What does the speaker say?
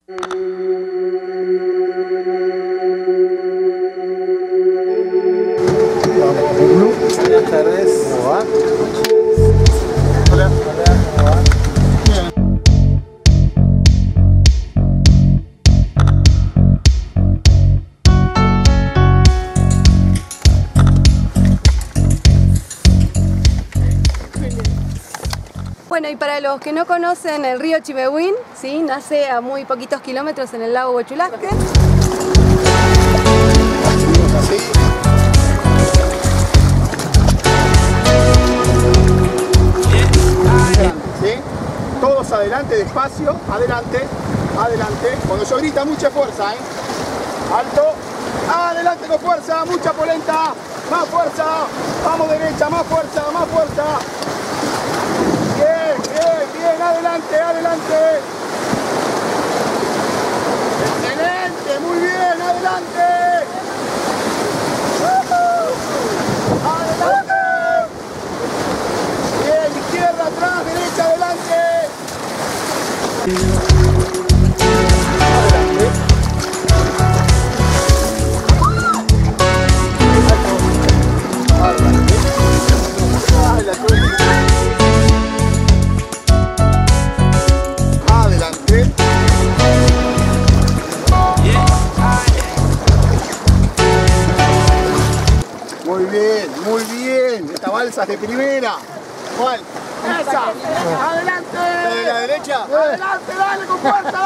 Buenas tardes. ¿Cómo va? Hola. Hola, ¿cómo va? Bien. Bueno, y para los que no conocen el río Chimehuín, ¿sí? Nace a muy poquitos kilómetros en el lago Huachulasque. ¿Sí? Todos adelante, despacio, adelante, adelante. Cuando yo grita, mucha fuerza, ¿eh? Alto, adelante con fuerza, mucha polenta, más fuerza, vamos derecha, más fuerza, más fuerza. Bien, bien, bien, adelante, adelante. Excelente, muy bien, adelante. Adelante. Bien, izquierda atrás, derecha adelante. Adelante. Adelante. Adelante. Muy bien, muy bien. Esta balsa es de primera. ¿Cuál? ¡Esa! ¡Adelante! ¿De la derecha? ¡Adelante, dale con fuerza!